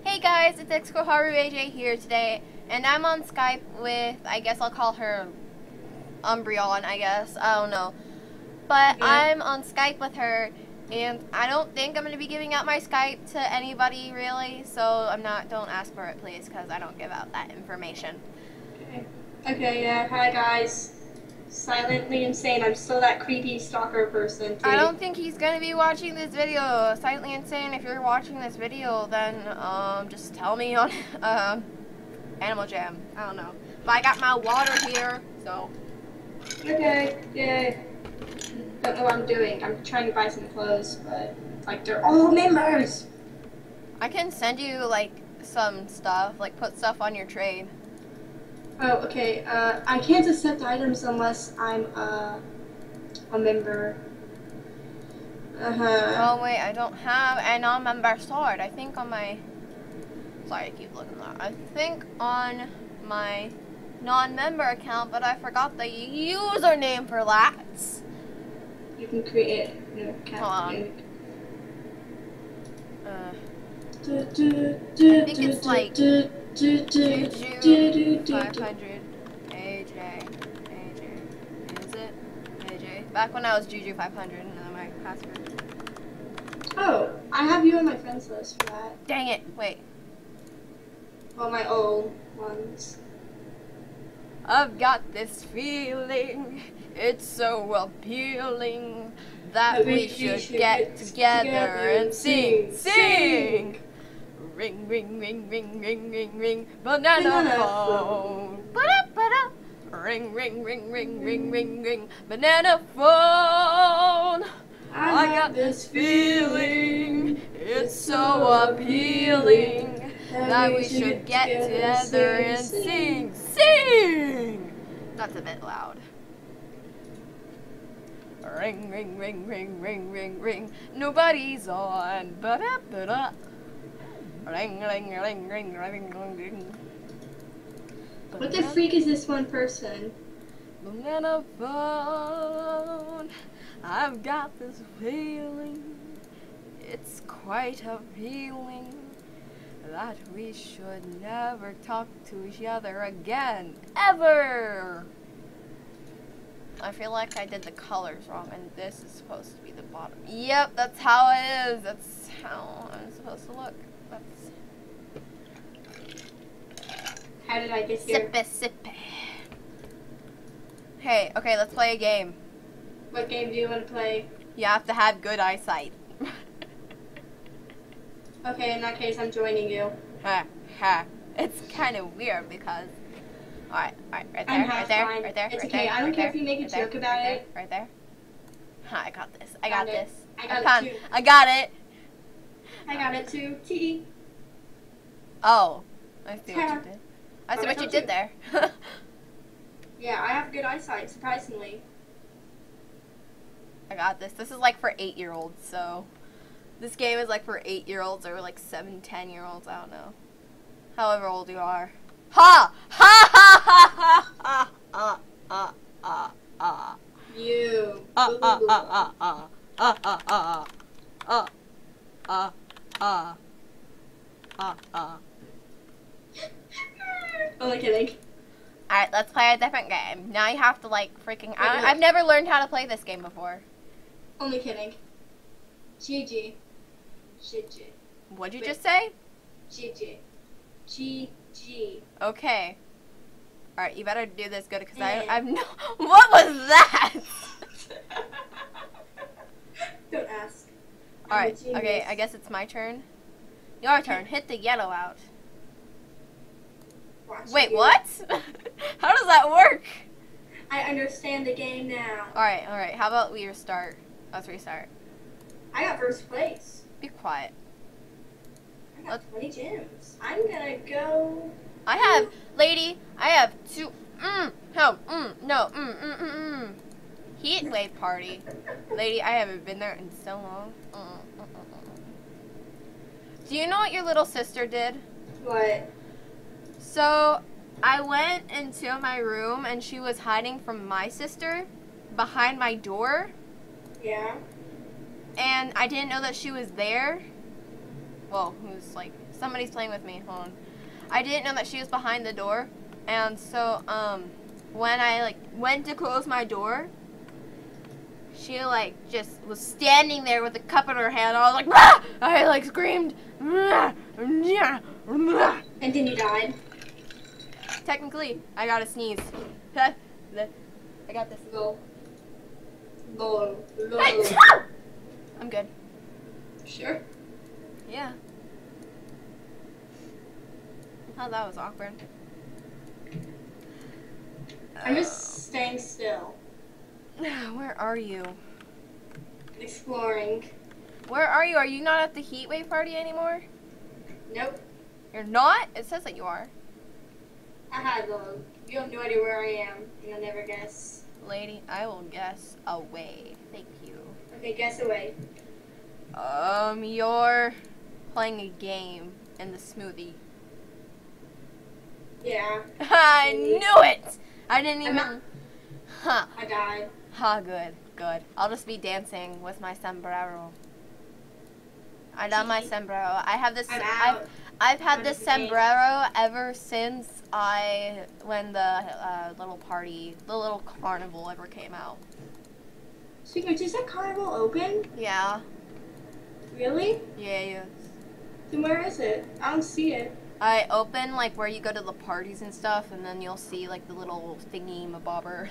Hey guys, it's Xkoharu AJ here today, and I'm on Skype with, I guess I'll call her Umbreon, I guess, I don't know. But I'm on Skype with her, and I don't think I'm going to be giving out my Skype to anybody, really, so don't ask for it, please, because I don't give out that information. Okay, yeah, hi guys. Silently Insane, I'm still that creepy stalker person, too. I don't think he's going to be watching this video. Silently Insane, if you're watching this video, then, just tell me on, Animal Jam. I don't know. But I got my water here, so. Okay, yay. Don't know what I'm doing. I'm trying to buy some clothes, but, like, they're all members! I can send you, like, some stuff, like, put stuff on your trade. Oh, okay, I can't accept items unless I'm, a member. Oh, wait, I don't have a non-member sword. I think on my... Sorry, I keep looking at that. I think on my non-member account, but I forgot the username for that. You can create a new account. Hold on. I think it's like Juju 500 AJ. Is it? AJ. Back when I was Juju 500 and then my password. Oh, I have you on my friends list for that. Dang it, wait. Well, my old ones. I've got this feeling, it's so appealing, that we should get together and sing. Ring, ring, ring, ring, ring, ring, ring, banana phone. Ba-da-ba-da. Ring, ring, ring, ring, ring, ring, ring, banana phone. I got this feeling, it's so appealing, that we should get together and sing. That's a bit loud. Ring, ring, ring, ring, ring, ring, ring. Nobody's on. Ba-da-ba-da. Ring, ring, ring, ring, ring, ring, ring. What the freak is this one person? Banana phone. I've got this feeling. It's quite appealing, that we should never talk to each other again, ever! I feel like I did the colors wrong, and this is supposed to be the bottom. Yep, that's how it is. That's how I'm supposed to look. How did I get here? Sippy. Hey, okay, let's play a game. What game do you want to play? You have to have good eyesight. Okay, in that case, I'm joining you. It's kind of weird because... Alright, right there, right there. It's okay, I don't care if you make a joke about it. Right there. I got this. I got this. I got it too. I got it. I got it too. T. Oh. I see what you did. I see what you did there. Yeah, I have good eyesight, surprisingly. I got this. This is like for 8-year-olds, so... This game is like for 8-year-olds or like 7, 10-year-olds, I don't know. However old you are. Ha! Ha ha ha ha ha ha ha ha. You. Only kidding. Alright, let's play a different game. Now you have to like freaking... I've never learned how to play this game before. Only kidding. GG. GG. What'd you just say? GG. GG. Okay. Alright, you better do this good because I've no... What was that? Don't ask. Alright, okay, I guess it's my turn. Your turn. Hit the yellow out. Wait, what? How does that work? I understand the game now. Alright. How about we restart? Let's restart. I got first place. Be quiet. I got 20 gems. I'm gonna go... I have 2... Heat wave party. Lady, I haven't been there in so long. Do you know what your little sister did? What? So, I went into my room and she was hiding from my sister behind my door. Yeah. And I didn't know that she was there. Well, who's like Somebody's playing with me. Hold on. I didn't know that she was behind the door, and so when I like went to close my door, she like just was standing there with a cup in her hand. I was like, "Rah!" I like screamed, "Rah! Yeah, rah!" And then you died. Technically, I got a sneeze. I got this. Go. I'm good. Sure. Yeah. Oh, that was awkward. I'm just staying still. Where are you? Exploring. Where are you? Are you not at the Heatwave party anymore? Nope. You're not? It says that you are. Well, you have no idea where I am, and I'll never guess. Lady, I will guess away. Thank you. Okay, guess away. You're playing a game in the smoothie. Yeah. I knew it! I didn't even... Huh. I died. Ha, good, good. I'll just be dancing with my sombrero. I love my sombrero. I have this... I've had this sombrero ever since when the little party, the little carnival ever came out. Speaking of, is that carnival open? Yeah. Really? Yeah, yes. Then where is it? I don't see it. I open like where you go to the parties and stuff, and then you'll see like the little thingy mabobber.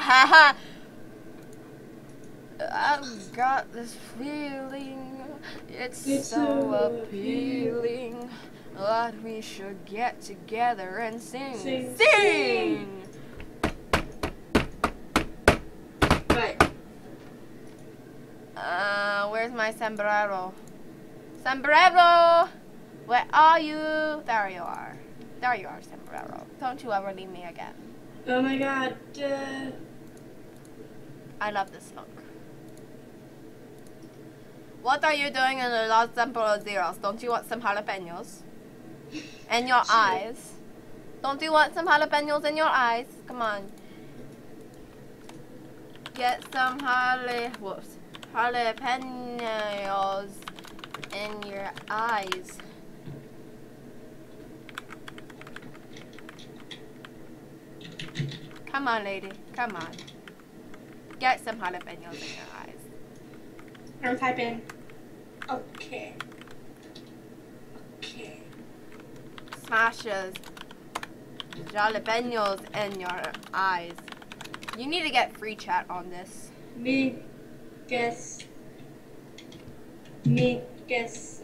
I've got this feeling, it's so appealing that we should get together and sing. Sing! Right. Where's my sombrero? Sombrero! Where are you? There you are. There you are, sombrero. Don't you ever leave me again. Oh my god. I love this song. What are you doing in the Los Zeros? Don't you want some jalapenos? In your eyes? Don't you want some jalapenos in your eyes? Come on. Get some jalapenos in your eyes. Come on, lady. Come on. Get some jalapenos in your eyes. I'm typing. Okay. Okay. Smashes jalapenos in your eyes. You need to get free chat on this. Me guess so. Me guess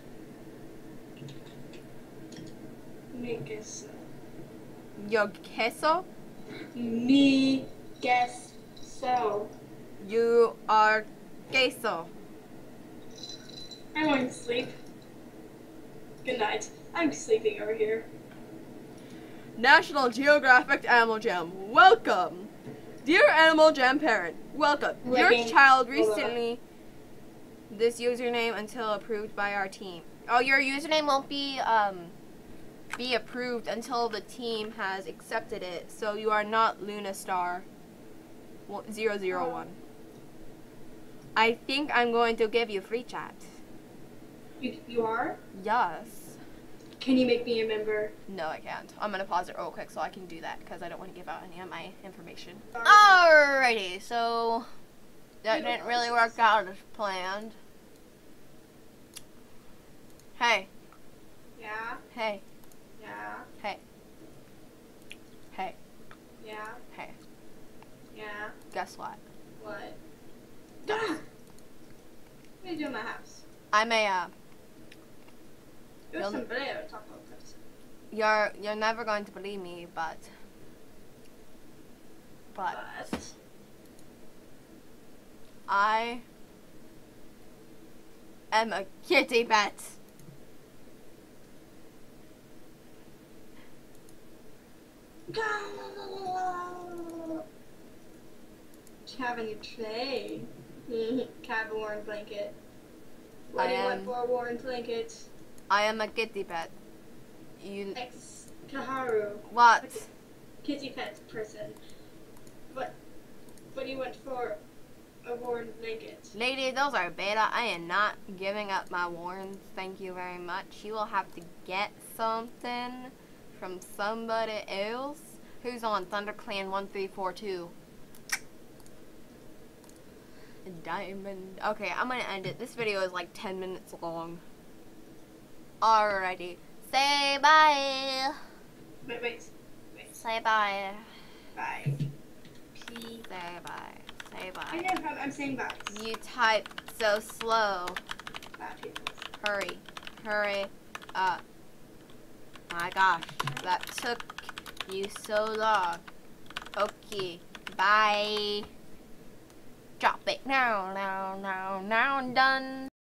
so. Yo queso? Me guess so. You are queso. I'm going to sleep. Good night. I'm sleeping over here. National Geographic Animal Jam. Welcome. Dear Animal Jam parent, welcome. Your child recently this username until approved by our team. Oh, your username won't be approved until the team has accepted it. So you are not Lunastar001. I think I'm going to give you free chat. You are? Yes. Can you make me a member? No, I can't. I'm going to pause it real quick so I can do that because I don't want to give out any of my information. Alrighty, so that didn't really work out as planned. Hey. Yeah? Hey. Yeah? Hey. Hey. Yeah? Hey. Yeah? Guess what? What? What are you doing in my house? I'm a, You're sombrero, taco. You're never going to believe me, but I am a kitty pet. What you have in your tray? Cat worn blanket. What do you want for a worn blanket? I am a kitty pet. Ex Kaharu. What? Kitty pet person. What do you want for a worn blanket? Lady, those are beta. I am not giving up my warns. Thank you very much. You will have to get something from somebody else. Who's on ThunderClan 1342? Diamond. Okay, I'm gonna end it. This video is like 10 minutes long. Alrighty. Say bye. Wait. Say bye. Bye. Say bye. Say I bye. know, I'm saying bye. You type so slow. Bye, people. Hurry. Hurry up. My gosh, that took you so long. Okay, bye. Drop it now, done.